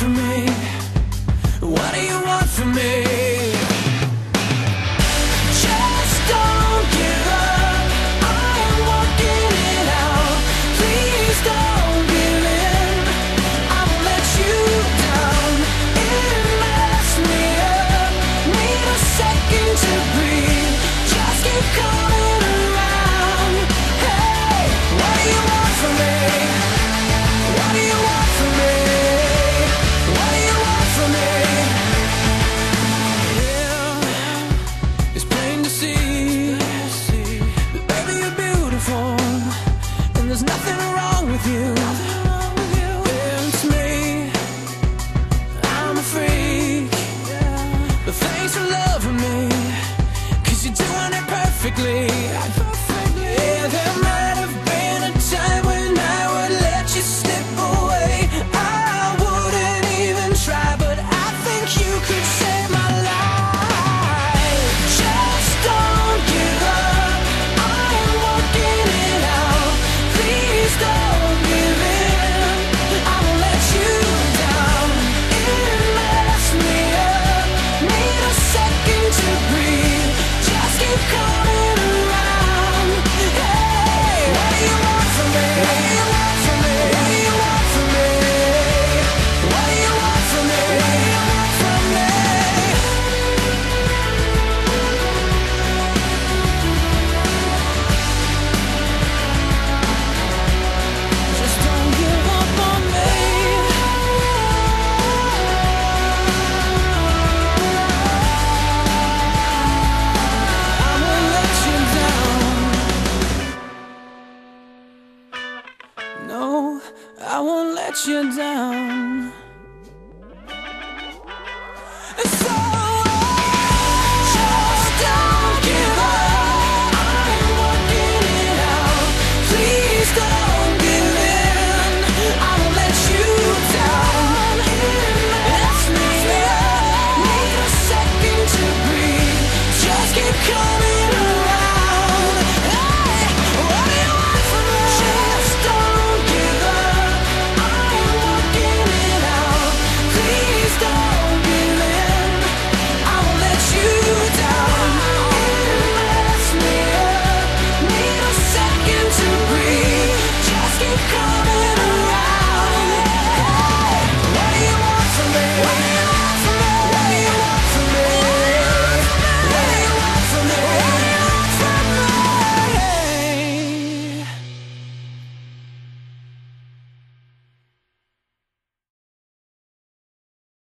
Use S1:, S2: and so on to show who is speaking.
S1: from me? What do you want from me? Just don't give up, I am working it out. Please don't give in, I won't let you down. It messed me up, need a second to breathe. Just keep coming around. Hey, what do you want from me? What do you want from me? What do you want from me? Yeah, it's plain to see that baby you're beautiful, and there's nothing wrong with you. It's me, I'm a freak, but thanks for loving me, 'cause you're doing it perfectly. Yeah, there might have been a time when I would let you slip away. I wouldn't even try, but I think you could save my life. Just don't give up, I am working it out. Please don't give in, I won't let you down. It messed me up, need a second to breathe. Just keep coming around. Hey, what do you want from me? What do you want from me? What do you want from me? What do you want from me? What do you want from me? Just don't give up on me. I won't let you down. No, I won't let you down.